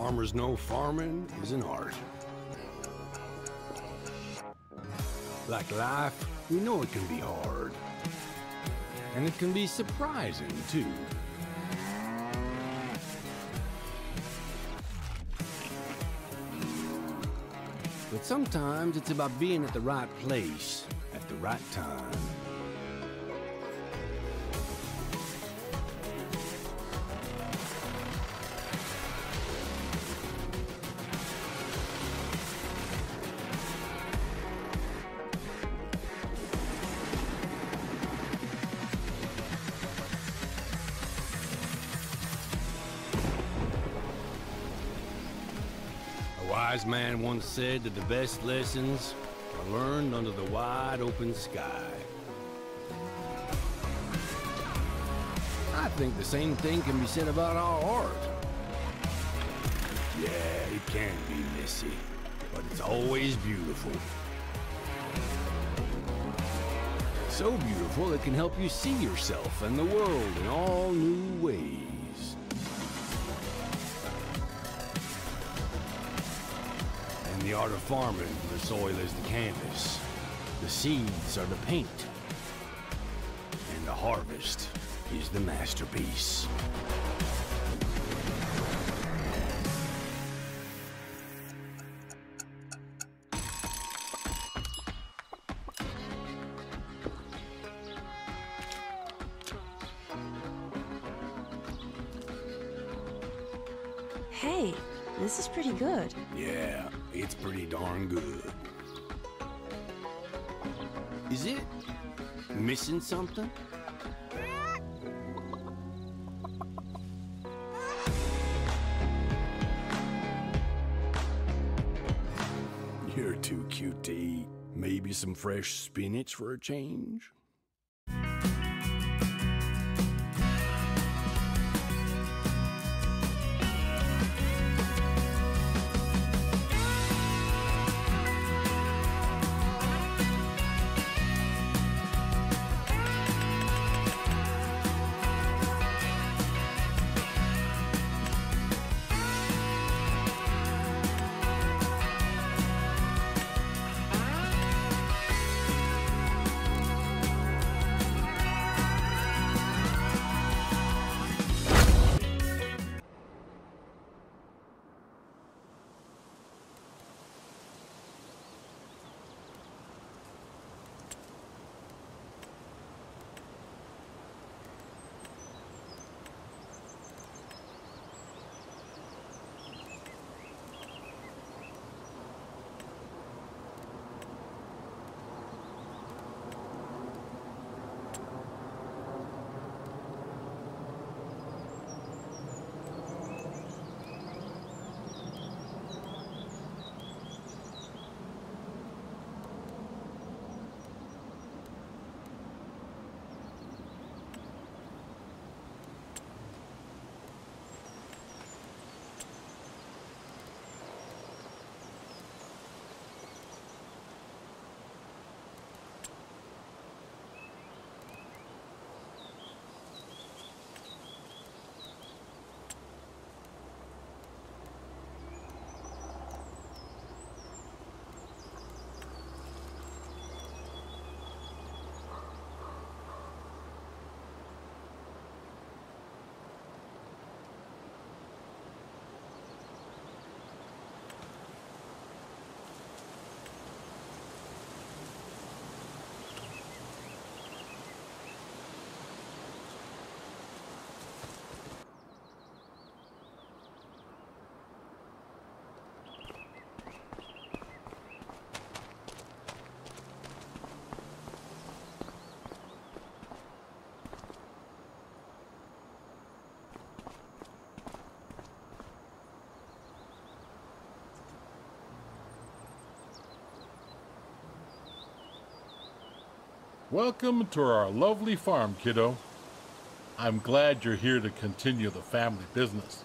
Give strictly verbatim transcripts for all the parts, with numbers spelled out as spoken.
farmers know farming is an art. Like life, we know it can be hard. And it can be surprising, too. But sometimes it's about being at the right place at the right time. A wise man once said that the best lessons are learned under the wide open sky. I think the same thing can be said about our art. Yeah, it can be messy, but it's always beautiful. So beautiful it can help you see yourself and the world in all new ways. In the art of farming, the soil is the canvas, the seeds are the paint, and the harvest is the masterpiece. Hey, this is pretty good. Yeah, it's pretty darn good. Is it missing something? You're too cute to eat. Maybe some fresh spinach for a change? Welcome to our lovely farm, kiddo. I'm glad you're here to continue the family business.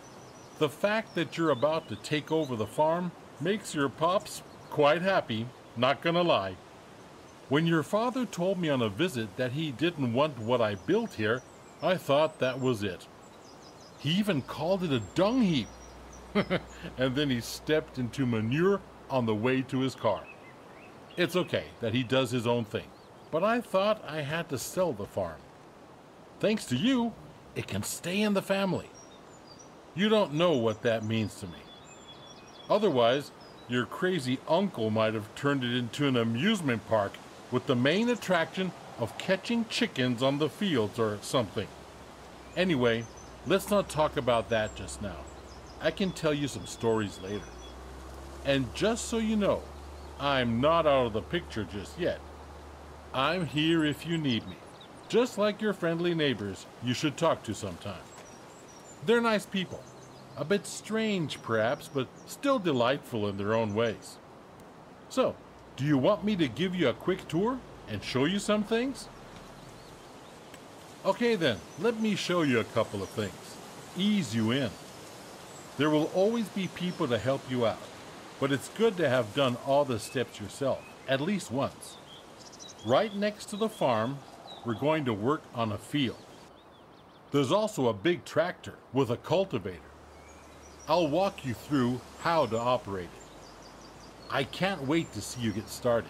The fact that you're about to take over the farm makes your pops quite happy, not gonna lie. When your father told me on a visit that he didn't want what I built here, I thought that was it. He even called it a dung heap. And then he stepped into manure on the way to his car. It's okay that he does his own thing, but I thought I had to sell the farm. Thanks to you, it can stay in the family. You don't know what that means to me. Otherwise, your crazy uncle might have turned it into an amusement park with the main attraction of catching chickens on the fields or something. Anyway, let's not talk about that just now. I can tell you some stories later. And just so you know, I'm not out of the picture just yet. I'm here if you need me, just like your friendly neighbors you should talk to sometime. They're nice people, a bit strange perhaps, but still delightful in their own ways. So, do you want me to give you a quick tour and show you some things? Okay then, let me show you a couple of things. Ease you in. There will always be people to help you out, but it's good to have done all the steps yourself, at least once. Right next to the farm, we're going to work on a field. There's also a big tractor with a cultivator. I'll walk you through how to operate it. I can't wait to see you get started.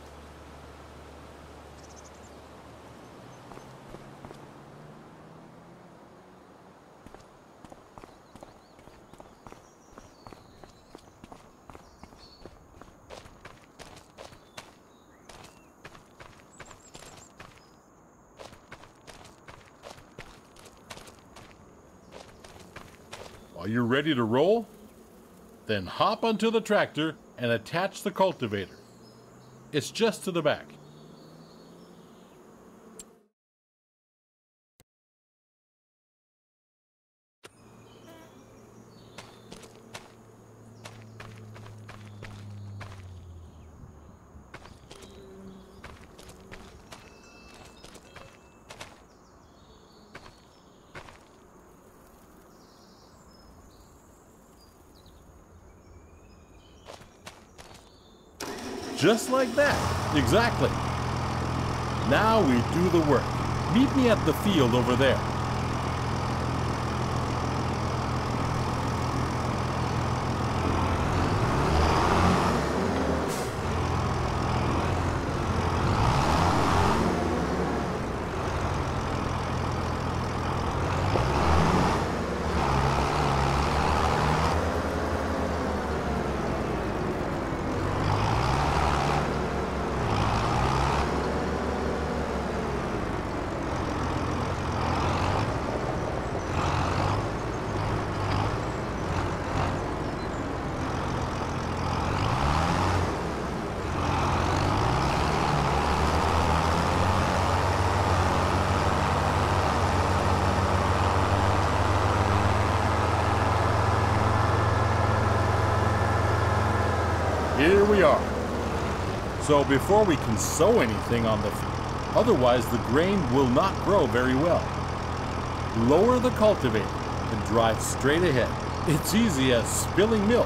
Are you ready to roll? Then hop onto the tractor and attach the cultivator. It's just to the back. Just like that, exactly. Now we do the work. Meet me at the field over there. Here we are. So before we can sow anything on the field, otherwise the grain will not grow very well. Lower the cultivator and drive straight ahead. It's easy as spilling milk.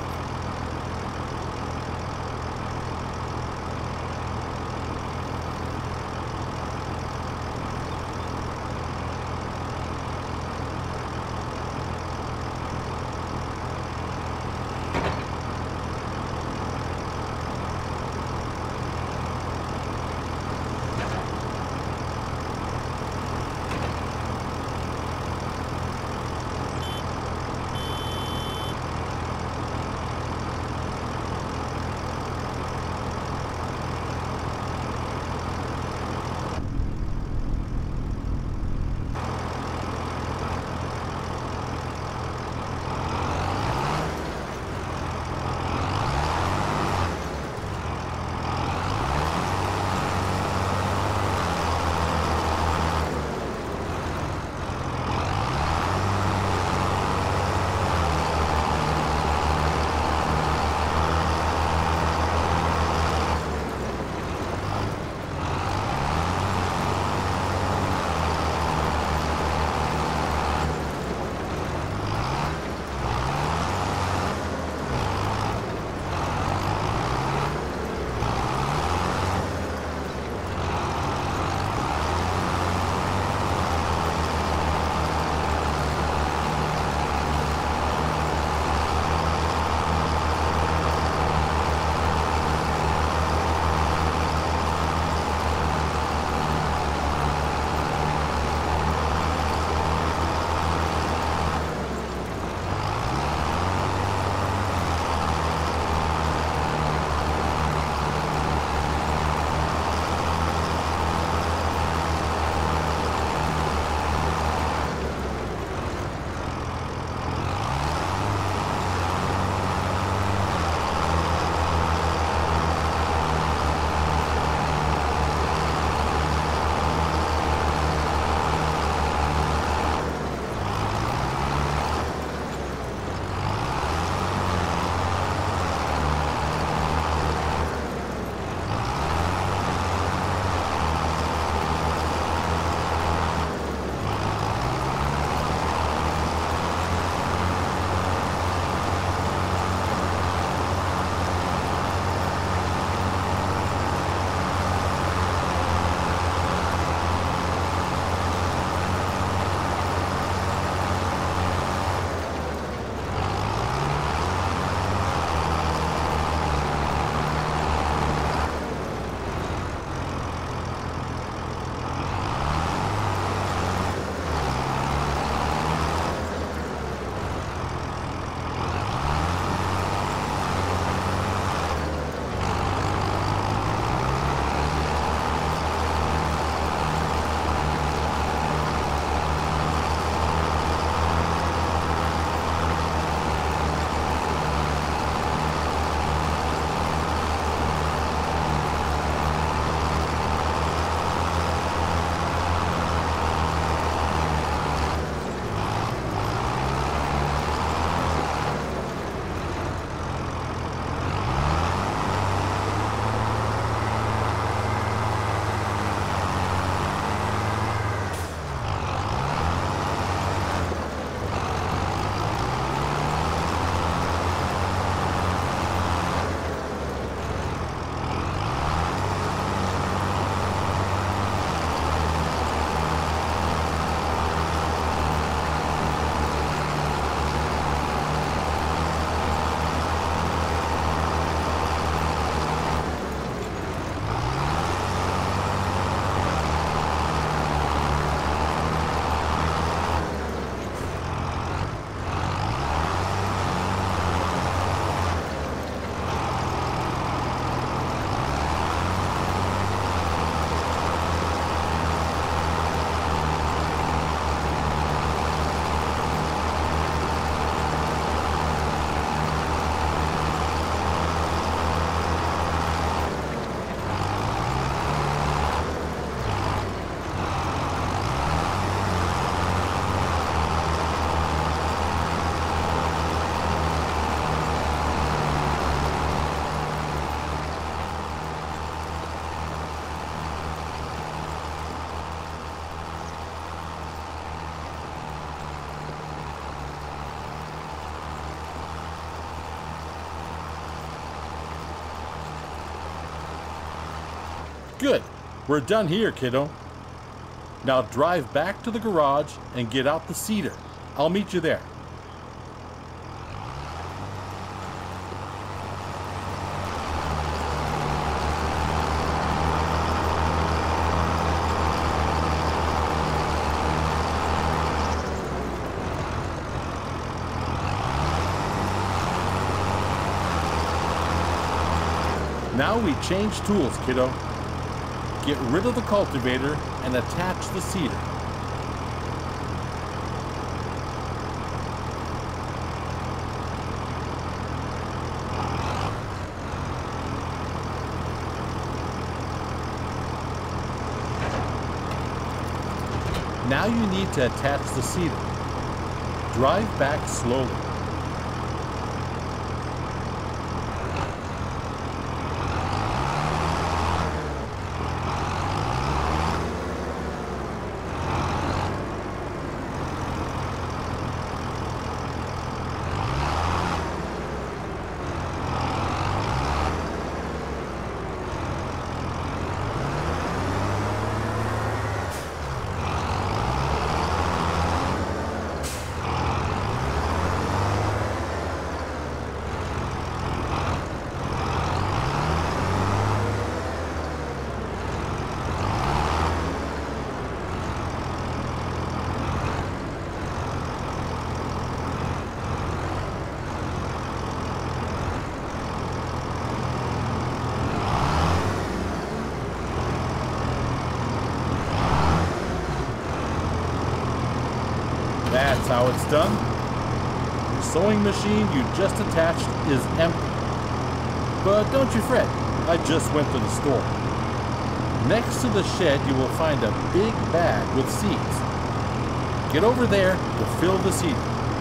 Good. We're done here, kiddo. Now drive back to the garage and get out the cedar. I'll meet you there. Now we change tools, kiddo. Get rid of the cultivator and attach the cedar. Now you need to attach the cedar. Drive back slowly. That's how it's done. The sewing machine you just attached is empty. But don't you fret, I just went to the store. Next to the shed you will find a big bag with seeds. Get over there to fill the seed.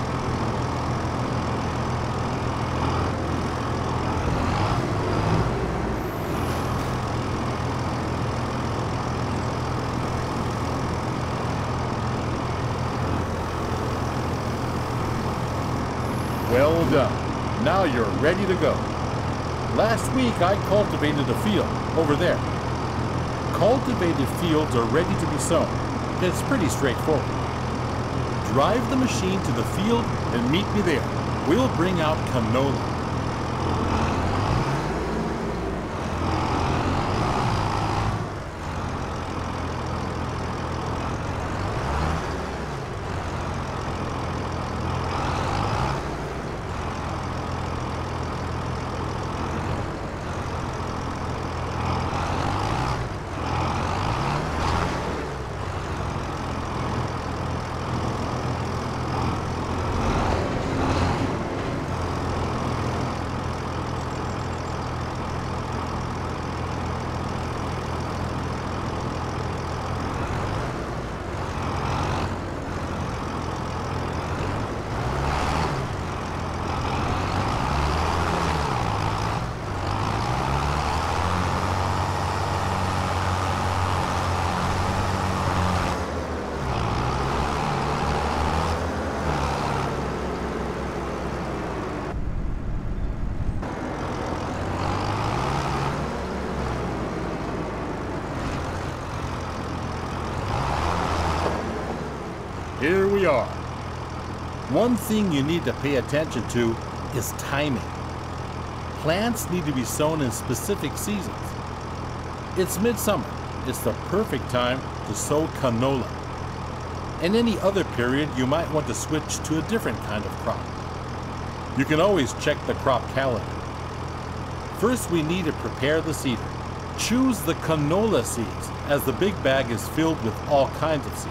Well done. Now you're ready to go. Last week I cultivated a field over there. Cultivated fields are ready to be sown. It's pretty straightforward. Drive the machine to the field and meet me there. We'll bring out canola. Here we are. One thing you need to pay attention to is timing. Plants need to be sown in specific seasons. It's midsummer. It's the perfect time to sow canola. In any other period, you might want to switch to a different kind of crop. You can always check the crop calendar. First, we need to prepare the cedar. Choose the canola seeds, as the big bag is filled with all kinds of seeds.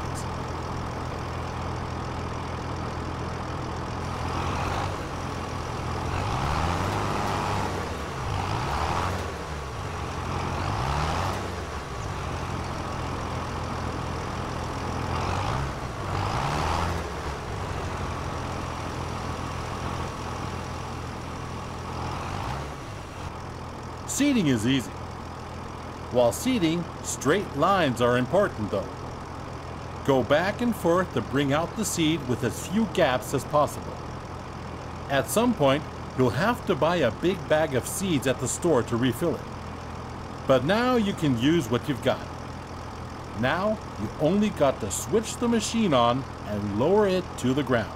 Seeding is easy. While seeding, straight lines are important though. Go back and forth to bring out the seed with as few gaps as possible. At some point, you'll have to buy a big bag of seeds at the store to refill it. But now you can use what you've got. Now you only got to switch the machine on and lower it to the ground.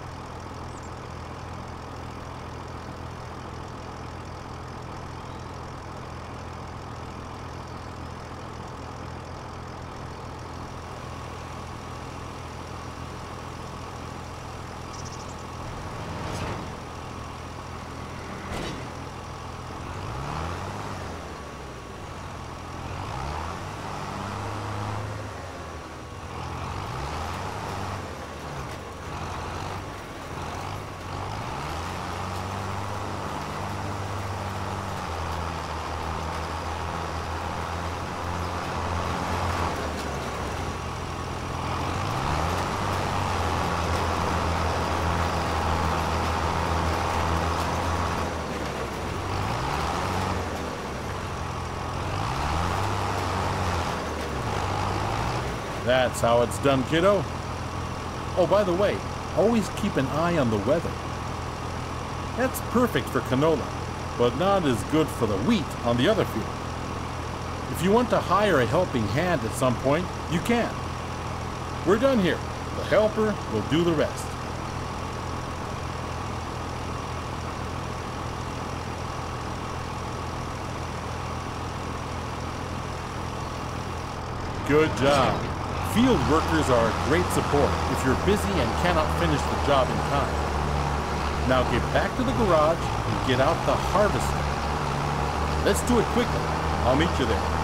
That's how it's done, kiddo. Oh, by the way, always keep an eye on the weather. That's perfect for canola, but not as good for the wheat on the other field. If you want to hire a helping hand at some point, you can. We're done here. The helper will do the rest. Good job. Field workers are a great support if you're busy and cannot finish the job in time. Now get back to the garage and get out the harvester. Let's do it quickly. I'll meet you there.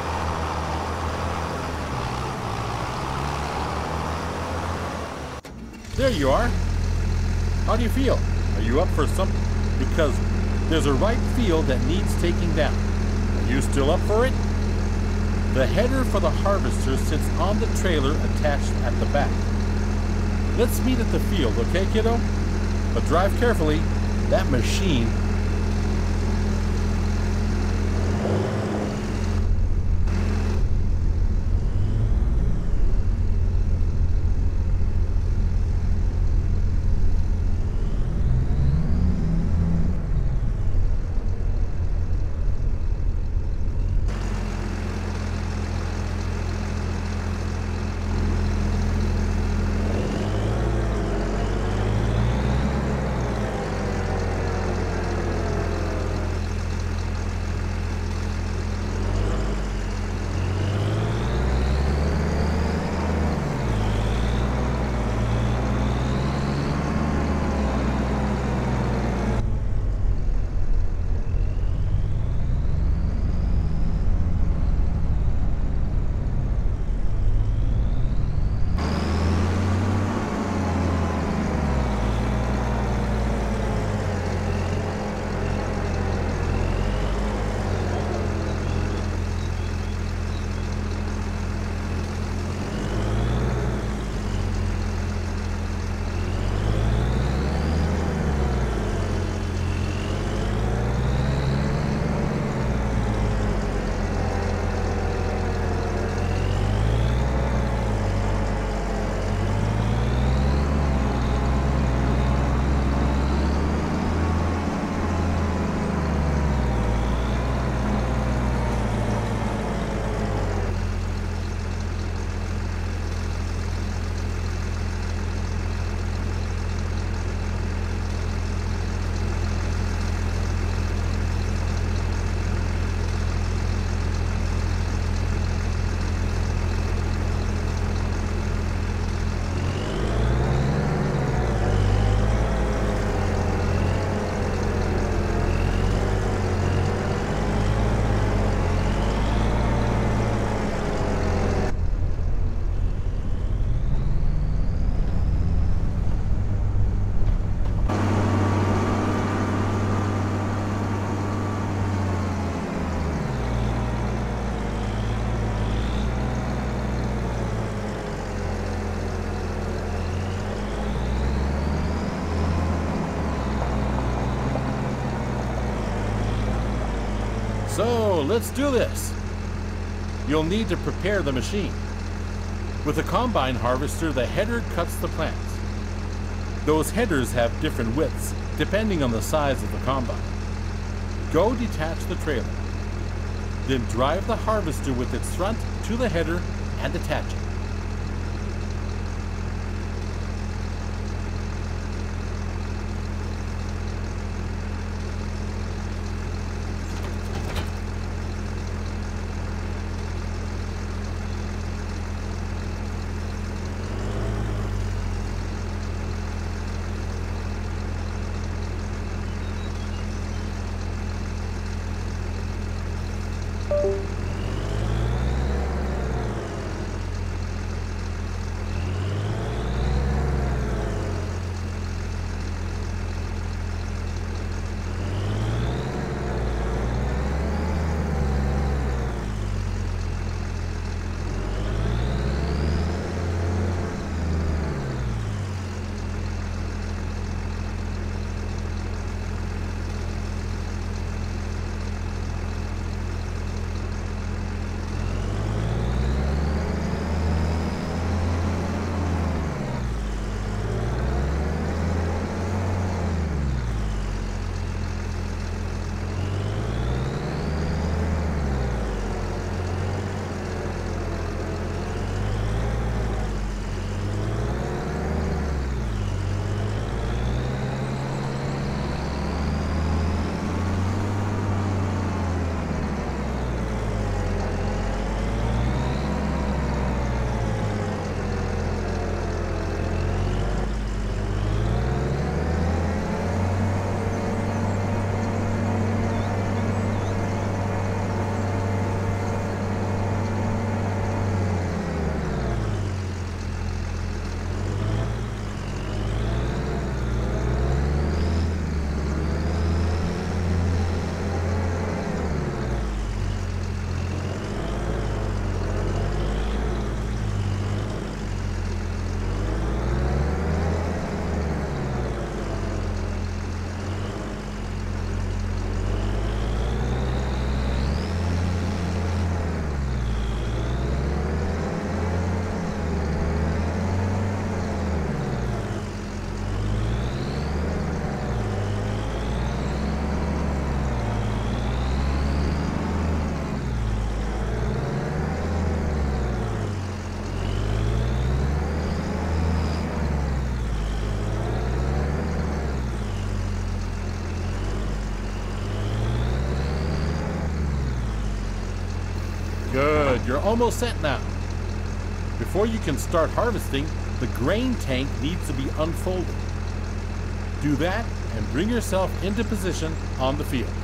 There you are. How do you feel? Are you up for something? Because there's a ripe field that needs taking down. Are you still up for it? The header for the harvester sits on the trailer attached at the back. Let's meet at the field, okay, kiddo? But drive carefully. That machine... So, let's do this. You'll need to prepare the machine. With a combine harvester, the header cuts the plants. Those headers have different widths, depending on the size of the combine. Go detach the trailer. Then drive the harvester with its front to the header and attach it. Good, you're almost set now. Before you can start harvesting, the grain tank needs to be unfolded. Do that and bring yourself into position on the field.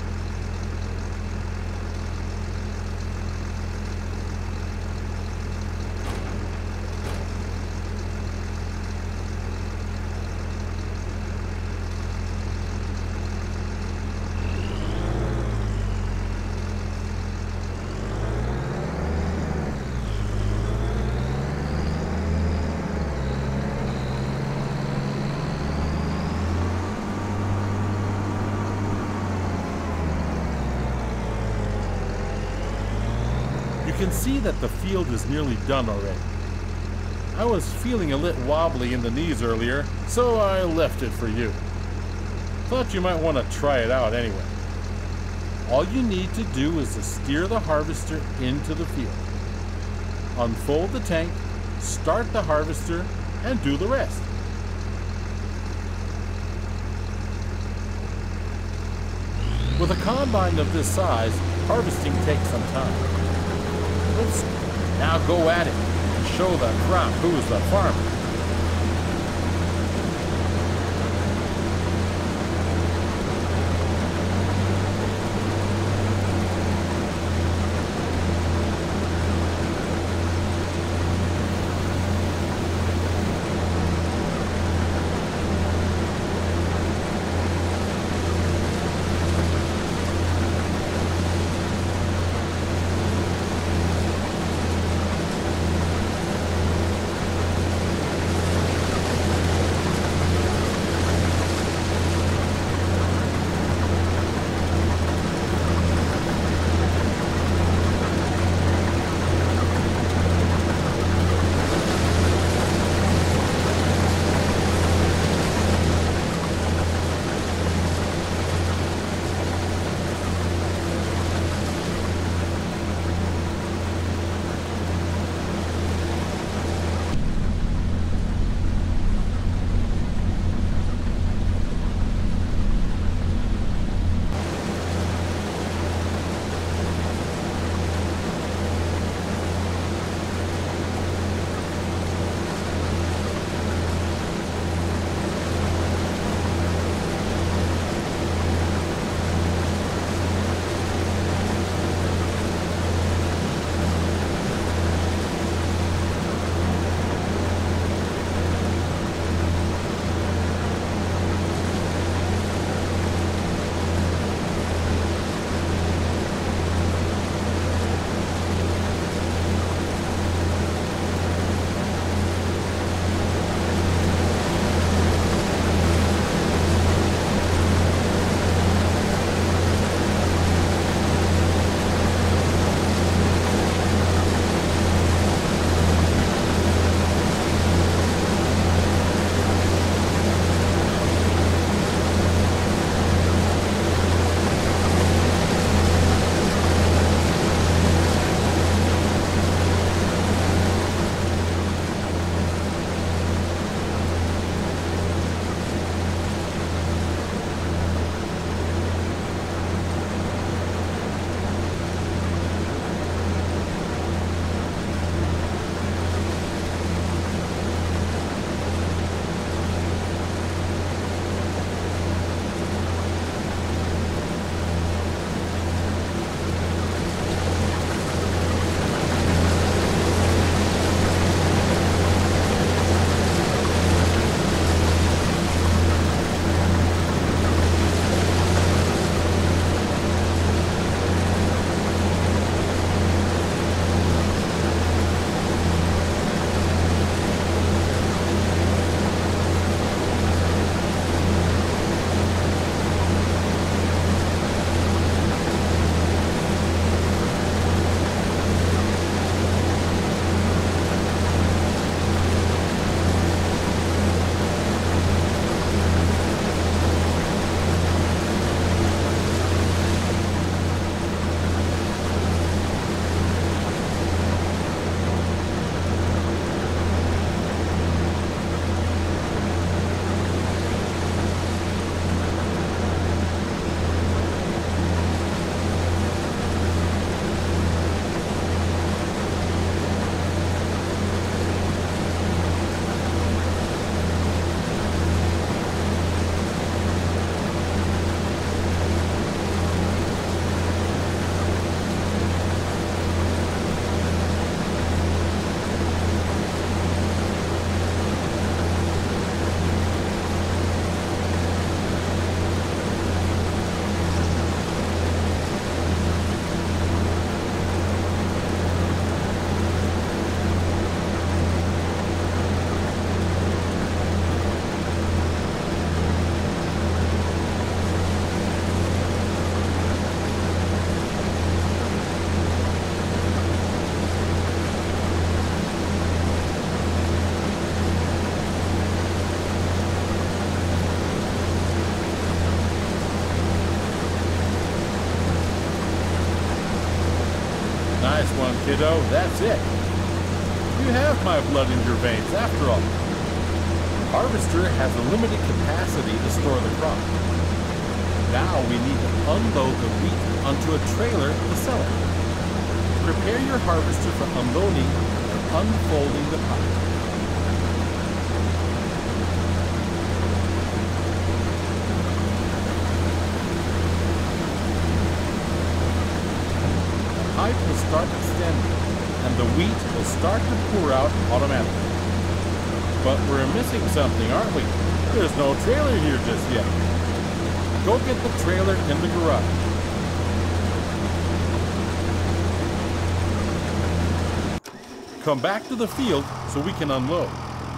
You can see that the field is nearly done already. I was feeling a little wobbly in the knees earlier, so I left it for you. Thought you might want to try it out anyway. All you need to do is to steer the harvester into the field. Unfold the tank, start the harvester, and do the rest. With a combine of this size, harvesting takes some time. Let's now go at it and show the crop who's the farmer. Nice one, kiddo. That's it. You have my blood in your veins, after all. The harvester has a limited capacity to store the crop. Now we need to unload the wheat onto a trailer to sell it. Prepare your harvester for unloading and unfolding the pipe. The pipe will start extending, and the wheat will start to pour out automatically. But we're missing something, aren't we? There's no trailer here just yet. Go get the trailer in the garage. Come back to the field so we can unload.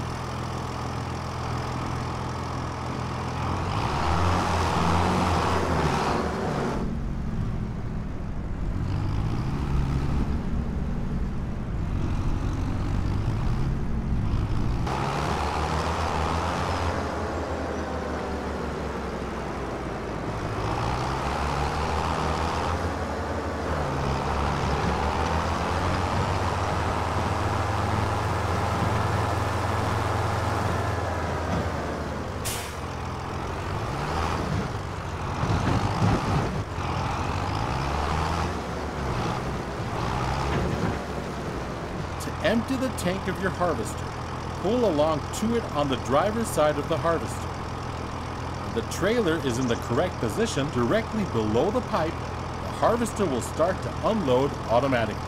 Empty the tank of your harvester. Pull along to it on the driver's side of the harvester. When the trailer is in the correct position directly below the pipe, the harvester will start to unload automatically.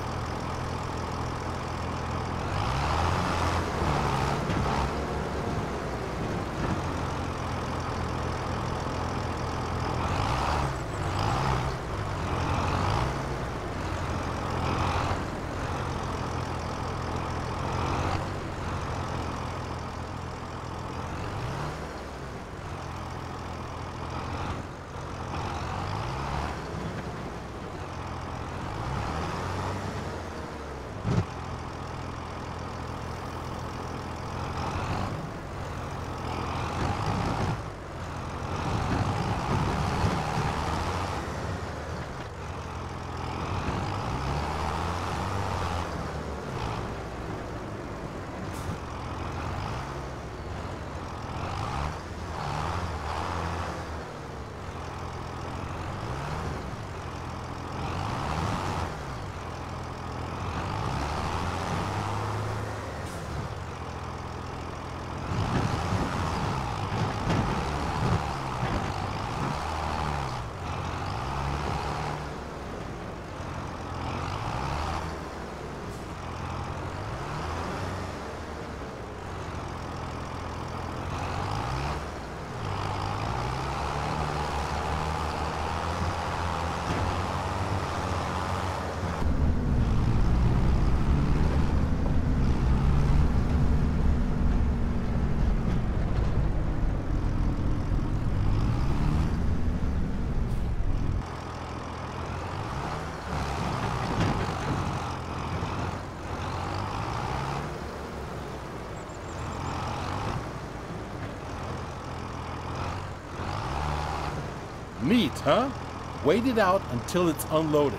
Neat, huh? Wait it out until it's unloaded.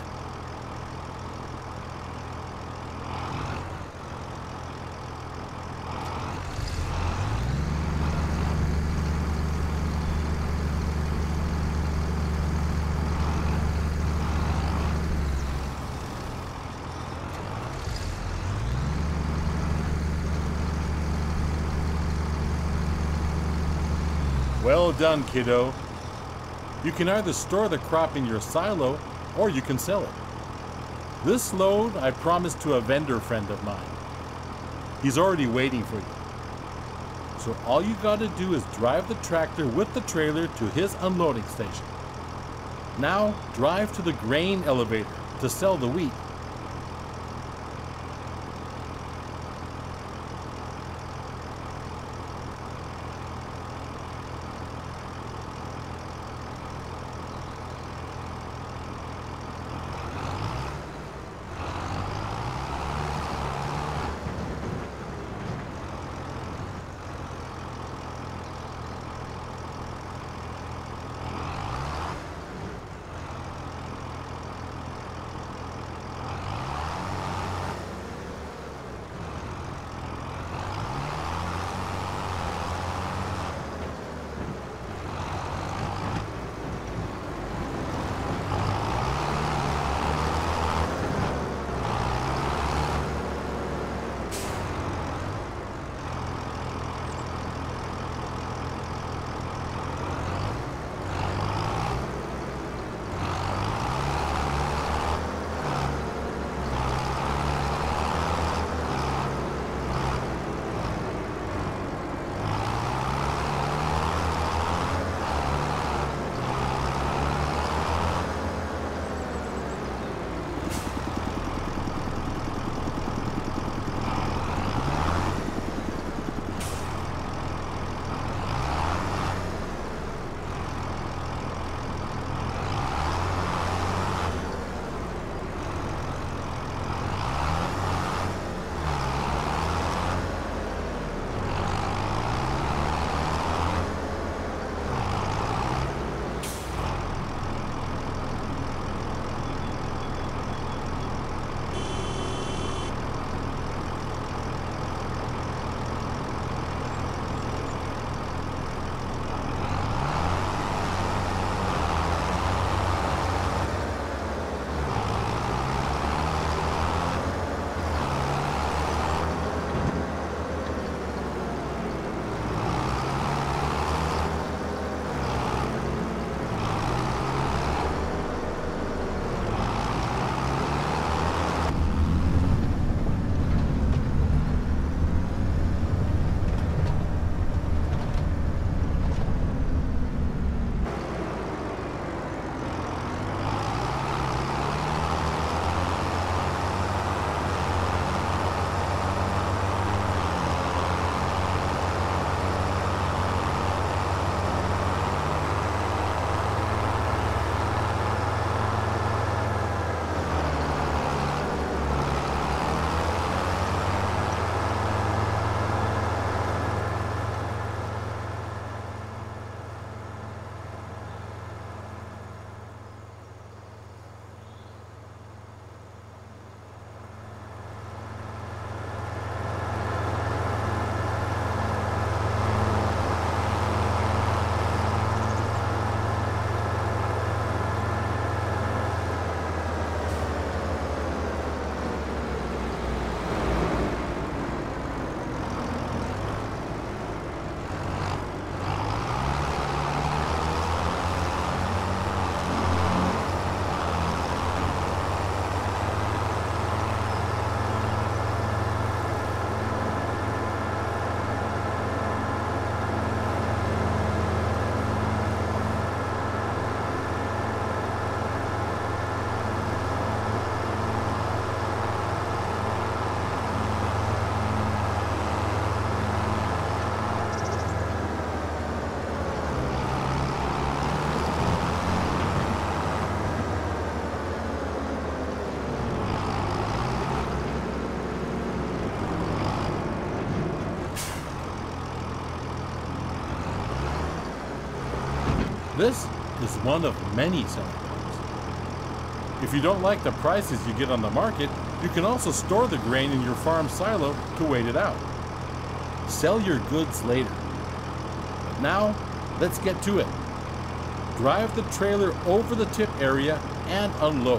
Well done, kiddo. You can either store the crop in your silo or you can sell it. This load I promised to a vendor friend of mine. He's already waiting for you. So all you gotta do is drive the tractor with the trailer to his unloading station. Now drive to the grain elevator to sell the wheat. This is one of many selling points. If you don't like the prices you get on the market, you can also store the grain in your farm silo to wait it out. Sell your goods later. But now, let's get to it. Drive the trailer over the tip area and unload.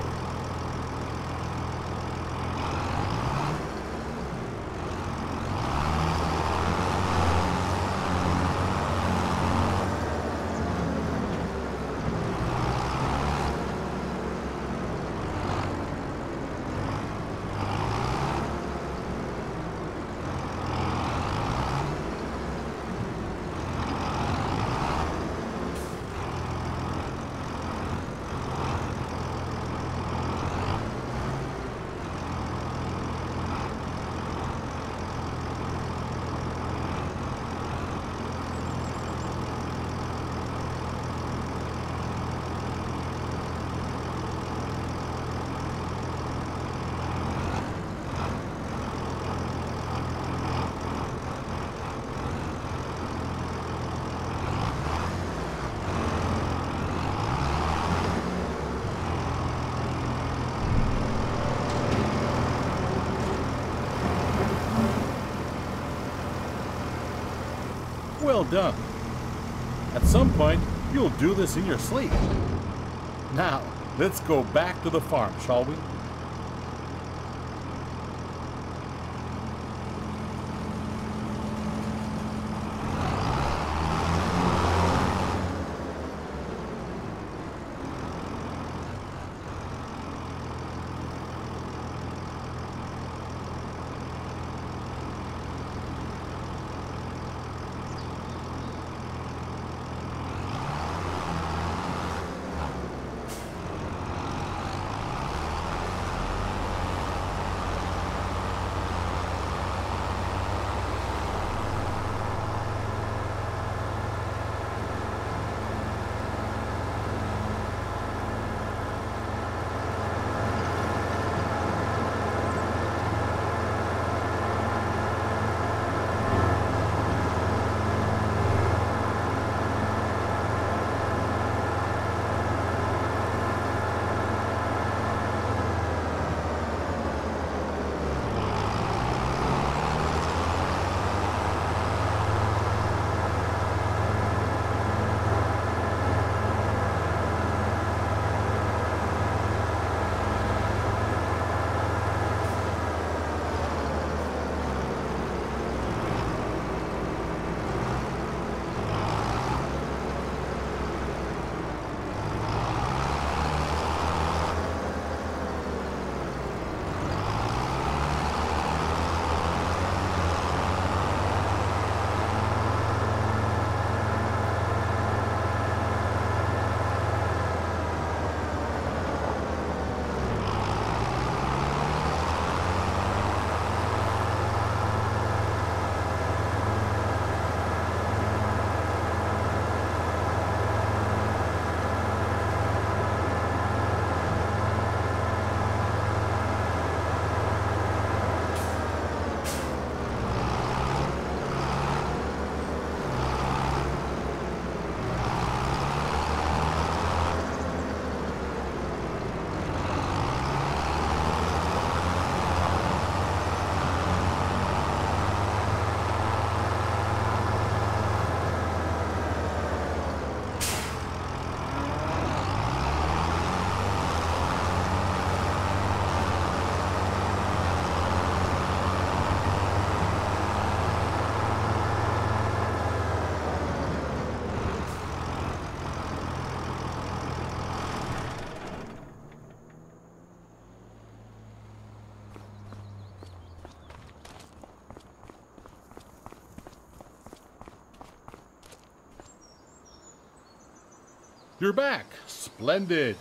Well done. At some point, you'll do this in your sleep. Now, let's go back to the farm, shall we? You're back. Splendid.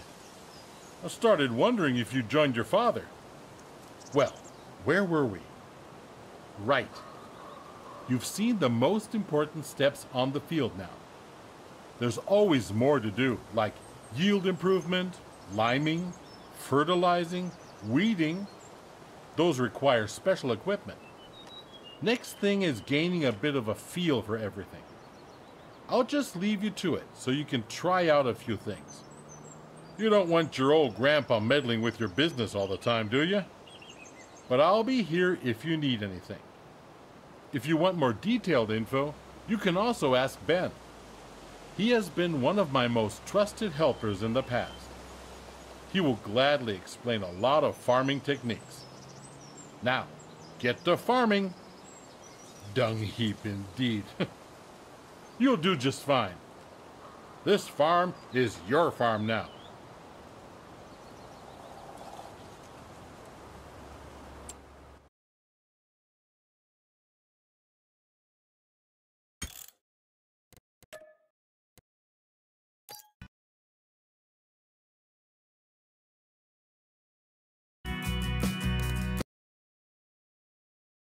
I started wondering if you joined your father. Well, where were we? Right. You've seen the most important steps on the field now. There's always more to do, like yield improvement, liming, fertilizing, weeding. Those require special equipment. Next thing is gaining a bit of a feel for everything. I'll just leave you to it so you can try out a few things. You don't want your old grandpa meddling with your business all the time, do you? But I'll be here if you need anything. If you want more detailed info, you can also ask Ben. He has been one of my most trusted helpers in the past. He will gladly explain a lot of farming techniques. Now, get to farming. Dung heap indeed. You'll do just fine. This farm is your farm now.